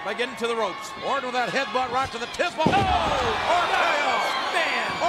by getting to the ropes. Orton with that headbutt right to the temple. Oh! RKO. Man!